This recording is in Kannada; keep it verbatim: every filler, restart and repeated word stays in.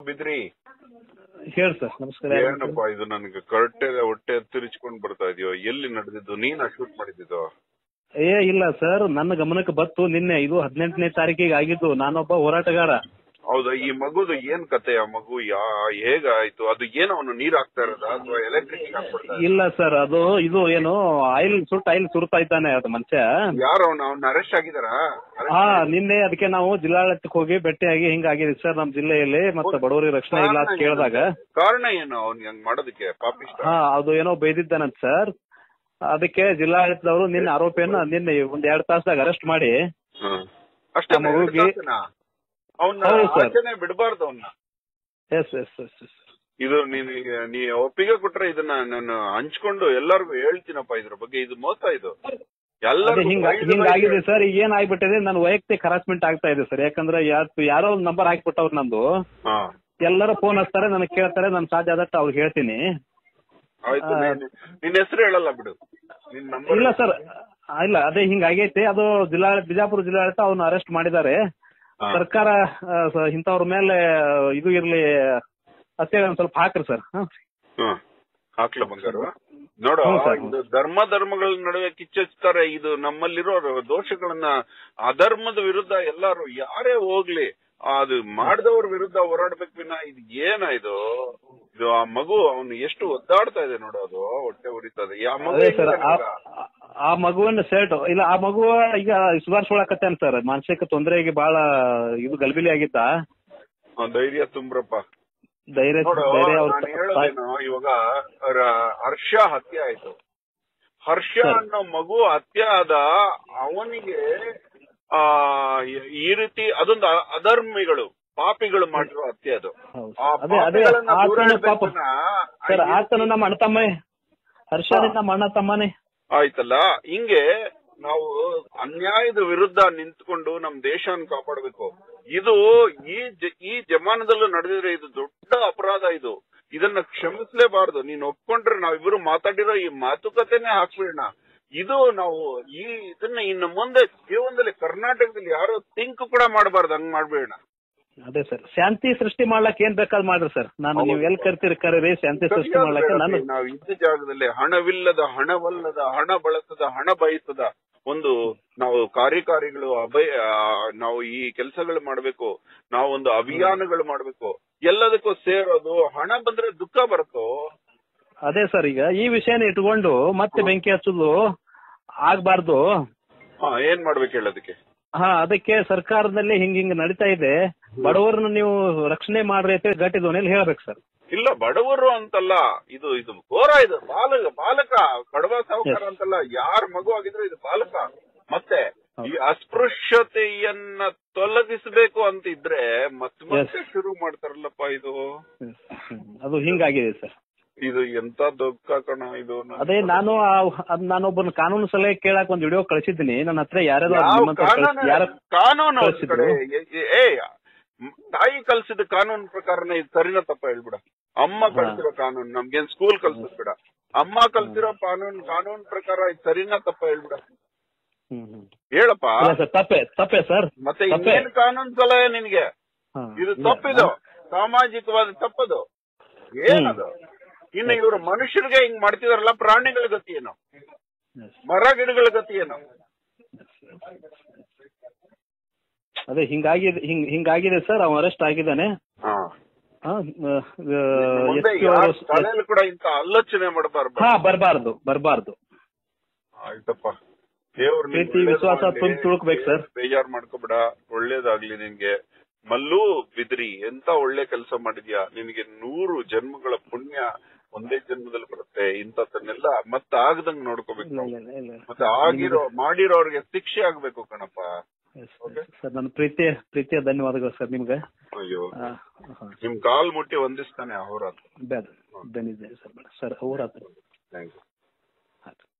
ಬಿದ್ರಿ. ಹೇಳಿ ಸರ್, ನಮಸ್ಕಾರ. ಏನಪ್ಪಾ ಇದು ನನಗೆ ಕರೆಕ್ಟ್ ಹೊಟ್ಟೆ ತಿರುಚ್ಕೊಂಡ್ ಬರ್ತಾ ಇದೆಯೋ? ಎಲ್ಲಿ ನಡೆದಿದ್ದು? ನೀನ್ ಶೂಟ್ ಮಾಡಿದ್ದು? ಏ ಇಲ್ಲ ಸರ್, ನನ್ನ ಗಮನಕ್ಕೆ ಬತ್ತು ನಿನ್ನೆ. ಇದು ಹದಿನೆಂಟನೇ ತಾರೀಕಿಗೆ ಆಗಿದ್ದು. ನಾನೊಬ್ಬ ಹೋರಾಟಗಾರ. ಹೌದಾ? ಈ ಮಗುದು ಏನ್ ಕತೆ? ಆ ಮಗು ಯಾ ಹೇಗಾಯ್ತು? ಅದು ಏನು ಅವನು ನೀರ್ ಹಾಕ್ತಾ ಇರೋದ ಅಥವಾ ಎಲೆಕ್ಟ್ರಿಕ್ ಹಾಕ್ಬಿಡ್ತಾ? ಇಲ್ಲ ಸರ್, ಅದು ಇದು ಏನು ಆಯಿಲ್ ಸುಟ್ಟು ಆಯಿಲ್ ಸುರ್ತಾ ಇದ್ದಾನೆ ಅದು ಮನುಷ್ಯ. ಯಾರು ಅವನು? ಅವ್ನ ಅರೆಸ್ಟ್ ಆಗಿದಾರ? ಹಾ, ನಿನ್ನೆ ಅದಕ್ಕೆ ನಾವು ಜಿಲ್ಲಾಡಳಿತಕ್ಕೆ ಹೋಗಿ ಭೇಟಿಯಾಗಿ ಹಿಂಗಾಗಿದೆ ಸರ್ ನಮ್ಮ ಜಿಲ್ಲೆಯಲ್ಲಿ, ಮತ್ತೆ ಬಡವರಿಗೆ ರಕ್ಷಣೆ ಇಲ್ಲ ಅಂತ ಕೇಳಿದಾಗ ಕಾರಣ ಏನು ಅವ್ನಿಗೆ ಹಂಗ್ ಮಾಡೋದಕ್ಕೆ? ಪಾಪಿಷ್ಟ. ಹಾ, ಅದು ಏನೋ ಬೈದಿದ್ದಾನಂತ ಸರ್. ಅದಕ್ಕೆ ಜಿಲ್ಲಾಡಳಿತದವರು ನಿನ್ನೆ ಆರೋಪಿಯನ್ನ ನಿನ್ನೆ ಒಂದ್ ಎರಡ್ ತಾಸದಾಗ ಅರೆಸ್ಟ್ ಮಾಡಿ ಅಷ್ಟೇ ಮಗುಗೆ ಅವನ್ನ ಬಿಡಬಾರ್ದು ಅವನ್ನ. ಎಸ್ ಎಸ್ ಎಸ್ ಎಸ್ ಇದು ನೀನ್ ನೀ ಒಪ್ಪಿಗೆ ಕೊಟ್ರೆ ಇದನ್ನ ನಾನು ಹಂಚ್ಕೊಂಡು ಎಲ್ಲರಿಗೂ ಹೇಳ್ತೀನಪ್ಪ ಇದ್ರ ಬಗ್ಗೆ. ಇದು ಮೋಸ, ಇದು ಎಲ್ಲರೂ ಹಿಂಗಾಗಿದೆ ಸರ್. ಈಗ ಏನ್ ಆಗ್ಬಿಟ್ಟಿದೆ, ನನ್ನ ವೈಯಕ್ತಿಕ ಹರಾಸ್ಮೆಂಟ್ ಆಗ್ತಾ ಇದೆ ಸರ್. ಯಾಕಂದ್ರೆ ಯಾರೋ ಒಂದು ನಂಬರ್ ಹಾಕ್ಬಿಟ್ಟವ್ರು ನಂದು. ಎಲ್ಲರೂ ಫೋನ್ ಹಚ್ತಾರೆ, ನನಗೆ ಕೇಳ್ತಾರೆ, ನಾನು ಸಾಧ್ಯ ಆದಷ್ಟು ಅವ್ರಿಗೆ ಹೇಳ್ತೀನಿ. ನಿನ್ ಹೆಸರು ಹೇಳಲ್ಲ ಬಿಡು. ಇಲ್ಲ ಸರ್, ಇಲ್ಲ ಅದೇ ಹಿಂಗಾಗೈತೆ. ಅದು ಜಿಲ್ಲಾ ಬಿಜಾಪುರ ಜಿಲ್ಲಾಡಳಿತ ಅವ್ನ ಅರೆಸ್ಟ್ ಮಾಡಿದ್ದಾರೆ. ಸರ್ಕಾರ ಇಂಥವ್ರ ಮೇಲೆ ಇದು ಇರ್ಲಿ ಅಂತೇಳಿ ಒಂದ್ ಸ್ವಲ್ಪ ಹಾಕ್ರಿ ಸರ್. ಹಾಕ್ಲ ಬಂಗಾರು. ನೋಡು, ಇದು ಧರ್ಮ ಧರ್ಮಗಳ ನಡುವೆ ಕಿಚ್ಚುತ್ತಾರೆ. ಇದು ನಮ್ಮಲ್ಲಿರೋ ದೋಷಗಳನ್ನ, ಅಧರ್ಮದ ವಿರುದ್ಧ ಎಲ್ಲಾರು ಯಾರೇ ಹೋಗ್ಲಿ ಅದು ಮಾಡಿದವ್ರ ವಿರುದ್ಧ ಹೋರಾಡ್ಬೇಕು ವಿನ ಇದು ಏನ ಇದು? ಇದು ಆ ಮಗು ಅವನು ಎಷ್ಟು ಒದ್ದಾಡ್ತಾ ಇದೆ ನೋಡು, ಅದು ಹೊಟ್ಟೆ ಉರಿತದೆ. ಆ ಮಗುವನ್ನ ಸೆಟ್ ಇಲ್ಲ, ಆ ಮಗು ಈಗ ಸುಧಾರಿಸ್ಕೊಳಕತ್ತೇನ್ ಸರ್. ಮಾನಸಿಕ ತೊಂದರೆಗೆ ಬಹಳ ಇದು ಗಲ್ಬಿಲಿ ಆಗಿದ್ದ. ಧೈರ್ಯ ತುಂಬ್ರಪ್ಪ, ಧೈರ್ಯ. ಹೇಳೋದೇನು, ಇವಾಗ ಹರ್ಷ ಹತ್ಯೆ ಆಯ್ತು. ಹರ್ಷ ಅನ್ನೋ ಮಗು ಹತ್ಯೆ ಆದ ಅವನಿಗೆ ಆ ಈ ರೀತಿ ಅದೊಂದು ಅಧರ್ಮಿಗಳು, ಪಾಪಿಗಳು ಮಾಡಿರೋ ಹತ್ಯೆ ಅದು. ಆತನು ನಮ್ಮ ಅಣ್ಣ ತಮ್ಮ, ಹರ್ಷ ನಮ್ಮ ಅಣ್ಣ ತಮ್ಮನೇ ಆಯ್ತಲ್ಲ. ಹಿಂಗೆ ನಾವು ಅನ್ಯಾಯದ ವಿರುದ್ಧ ನಿಂತ್ಕೊಂಡು ನಮ್ ದೇಶನ ಕಾಪಾಡಬೇಕು. ಇದು ಈ ಈ ಜಮಾನದಲ್ಲೂ ನಡೆದಿದ್ರೆ ಇದು ದೊಡ್ಡ ಅಪರಾಧ. ಇದು ಇದನ್ನ ಕ್ಷಮಿಸಲೇಬಾರದು. ನೀನ್ ಒಪ್ಕೊಂಡ್ರೆ ನಾವಿಬ್ರು ಮಾತಾಡಿರೋ ಈ ಮಾತುಕತೆನೆ ಹಾಕ್ಬಿಡೋಣ. ಇದು ನಾವು ಈ ಇದನ್ನ ಇನ್ನು ಮುಂದೆ ಜೀವನದಲ್ಲಿ ಕರ್ನಾಟಕದಲ್ಲಿ ಯಾರು ಥಿಂಕ್ ಕೂಡ ಮಾಡಬಾರ್ದು. ಹಂಗ್ ಮಾಡ್ಬೇಡ. ಅದೇ ಸರ್, ಶಾಂತಿ ಸೃಷ್ಟಿ ಮಾಡ್ಲಕ್ ಏನ್ ಬೇಕಾದ್ ಮಾಡ್ರಿ ಸರ್. ನಾನು ನೀವು ಎಲ್ಲಿ ಕರ್ತೀರಿ ಕರೀರಿ, ಶಾಂತಿ ಸೃಷ್ಟಿ ಮಾಡ್ಲಕ್ಕೆ. ನಾನು ನಾವು ಇದ್ದ ಜಾಗದಲ್ಲಿ ಹಣವಿಲ್ಲದ, ಹಣವಲ್ಲದ, ಹಣ ಬಳಸದ, ಹಣ ಬಯಸದ ಒಂದು ನಾವು ಕಾರ್ಯಕಾರಿಗಳು ಅಭಯ ನಾವು ಈ ಕೆಲಸಗಳು ಮಾಡ್ಬೇಕು. ನಾವು ಒಂದು ಅಭಿಯಾನಗಳು ಮಾಡ್ಬೇಕು. ಎಲ್ಲದಕ್ಕೂ ಸೇರೋದು ಹಣ ಬಂದ್ರೆ ದುಃಖ ಬರುತ್ತೋ. ಅದೇ ಸರ್, ಈಗ ಈ ವಿಷಯನ ಇಟ್ಕೊಂಡು ಮತ್ತೆ ಬೆಂಕಿ ಹಚ್ಚೋದು ಆಗ್ಬಾರ್ದು. ಹಾ, ಏನ್ ಮಾಡ್ಬೇಕು ಹೇಳೋದಕ್ಕೆ? ಹಾ, ಅದಕ್ಕೆ ಸರ್ಕಾರದಲ್ಲಿ ಹಿಂಗ್ ಹಿಂಗ್ ನಡೀತಾ ಇದೆ, ಬಡವರನ್ನ ನೀವು ರಕ್ಷಣೆ ಮಾಡ್ರಿ ಅಂತ ಗಟ್ಟಿ ಧ್ವನಿಯಲ್ಲಿ ಹೇಳ್ಬೇಕು ಸರ್. ಇಲ್ಲ, ಬಡವರು ಅಂತಲ್ಲ, ಇದು ಇದು ಘೋರ. ಇದು ಬಾಲಕ ಬಾಲಕ ಬಡವ ಸಾಹುಕಾರ ಅಂತಲ್ಲ, ಯಾರ ಮಗು ಆಗಿದ್ರು ಇದು ಬಾಲಕ. ಮತ್ತೆ ಈ ಅಸ್ಪೃಶ್ಯತೆಯನ್ನ ತೊಲಗಿಸಬೇಕು ಅಂತ ಇದ್ರೆ ಮತ್ತೆ ಮತ್ತೆ ಶುರು ಮಾಡ್ತಾರಲ್ಲಪ್ಪ ಇದು. ಅದು ಹಿಂಗಾಗಿದೆ ಸರ್. ಇದು ಎಂತ ದುಃಖ ಕಣ ಇದು. ಅದೇ ನಾನು ನಾನೊಬ್ಬನ ಕಾನೂನು ಸಲಹೆ ಕೇಳಕ್ ಒಂದ್ ವಿಡಿಯೋ ಕಳಿಸಿದ್ದೀನಿ. ನನ್ನ ಹತ್ರ ಯಾರ್ಯಾರು ಕಾನೂನು ಏ ತಾಯಿ ಕಲ್ಸಿದ ಕಾನೂನು ಪ್ರಕಾರನೇ ಇದು ಸರಿನ ತಪ್ಪ ಹೇಳ್ಬಿಡ. ಅಮ್ಮ ಕಲ್ಸಿರೋ ಕಾನೂನು, ನಮ್ಗೇನ್ ಸ್ಕೂಲ್ ಕಲ್ಸಿದ್ ಬಿಡ. ಅಮ್ಮ ಕಲ್ಸಿರೋ ಕಾನೂನು ಕಾನೂನು ಪ್ರಕಾರ ಇದು ಸರಿನ ತಪ್ಪ ಹೇಳ್ಬಿಡ. ಹೇಳಪ್ಪ. ತಪ್ಪೆ ತಪ್ಪೆ ಸರ್. ಮತ್ತೆ ಇನ್ನೇನು ಕಾನೂನು ಸಲಹೆ ನಿನ್ಗೆ? ಇದು ತಪ್ಪಿದು, ಸಾಮಾಜಿಕವಾದ ತಪ್ಪದು. ಏನದು? ಇನ್ನು ಇವರು ಮನುಷ್ಯರಿಗೆ ಹಿಂಗ್ ಮಾಡ್ತಿದಾರಲ್ಲ, ಪ್ರಾಣಿಗಳ ಗತಿ ಏನು? ಮರ ಗಿಡಗಳ ಗತಿ ಏನು? ಅದೇ ಹಿಂಗಾಗಿದೆ, ಹಿಂಗ್ ಹಿಂಗಾಗಿದೆ ಸರ್. ಅವ ಅರೆಸ್ಟ್ ಆಗಿದ್ದಾನೆ. ಕೂಡ ಇಂತ ಆಲೋಚನೆ ಮಾಡಬಾರ್ದು. ಹಾ, ಬರಬಾರ್ದು ಬರಬಾರ್ದು. ಆಯ್ತಪ್ಪ, ದೇವ್ರ ಪ್ರೀತಿ ವಿಶ್ವಾಸ ತುಂಬ ತುಳುಕ್ಬೇಕು ಸರ್. ಬೇಜಾರ್ ಮಾಡ್ಕೋಬೇಡ, ಒಳ್ಳೇದಾಗ್ಲಿ ನಿನ್ಗೆ. ಮಲ್ಲು ಬಿದ್ರಿ, ಎಂತ ಒಳ್ಳೆ ಕೆಲಸ ಮಾಡಿದ್ಯಾ. ನಿನಗೆ ನೂರು ಜನ್ಮಗಳ ಪುಣ್ಯ ಒಂದೇ ಜನ್ಮದಲ್ಲಿ ಬರುತ್ತೆ. ಇಂಥದ್ದನ್ನೆಲ್ಲ ಮತ್ತೆ ಆಗದಂಗ್ ನೋಡ್ಕೋಬೇಕು. ಮತ್ತೆ ಆಗಿರೋ ಮಾಡಿರೋರ್ಗೆ ಶಿಕ್ಷೆ ಆಗ್ಬೇಕು ಕಣಪ್ಪ. ಸರ್, ನನ್ನ ಪ್ರೀತಿಯ ಪ್ರೀತಿಯ ಧನ್ಯವಾದಗಳು ಸರ್ ನಿಮ್ಗೆ. ಅಯ್ಯೋ, ನಿಮ್ ಕಾಲ್ ಮುಟ್ಟಿ ವಂದಿಸ್ತಾನೆ. ಅವರ ಧನ್ಯವಾದ ಸರ್. ಸರ್, ಅವರ ಥ್ಯಾಂಕ್ ಯು.